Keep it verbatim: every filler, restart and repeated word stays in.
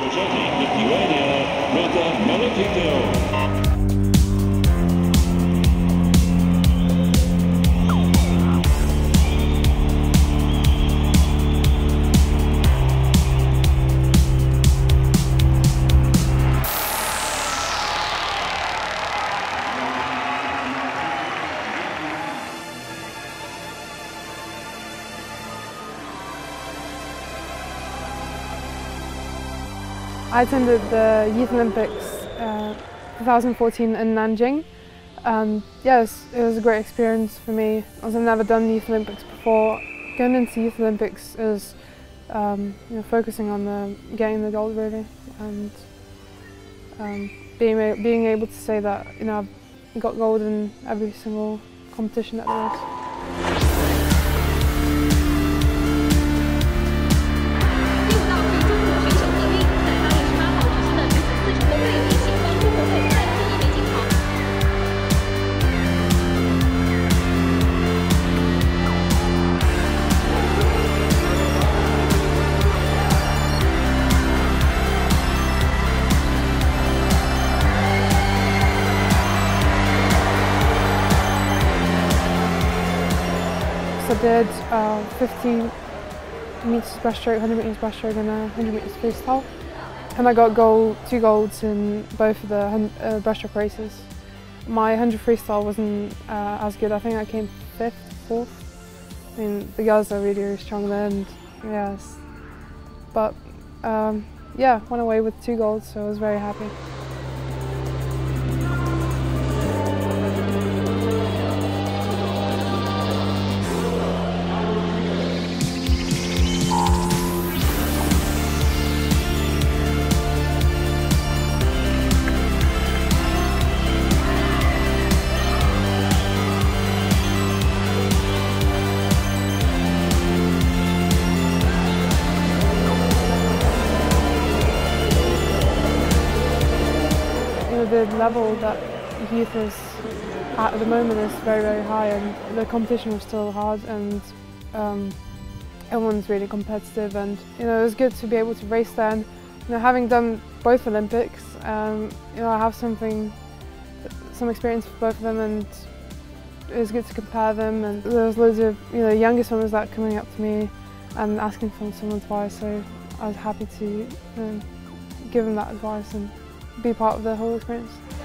Rozpoczęli piłenie Rūta Meilutytė. I attended the Youth Olympics uh, twenty fourteen in Nanjing. Um, yeah, it was, it was a great experience for me, as I've never done Youth Olympics before. Going into Youth Olympics is um, you know, focusing on the, getting the gold really, and um, being, being able to say that you know, I've got gold in every single competition that there is. I did uh, fifty metres breaststroke, one hundred metres breaststroke and one hundred metres freestyle. And I got gold, two golds in both of the uh, breaststroke races. My one hundred freestyle wasn't uh, as good. I think I came fifth, fourth. I mean, the girls are really, really strong there, and yes. But um, yeah, went away with two golds, so I was very happy. The level that youth is at at the moment is very, very high, and the competition was still hard, and um, everyone's really competitive, and you know, it was good to be able to race there. And you know, having done both Olympics, um, you know, I have something, some experience for both of them, and it was good to compare them. And there was loads of you know younger swimmers that coming up to me and asking for some advice, so I was happy to you know, give them that advice and be part of the whole experience.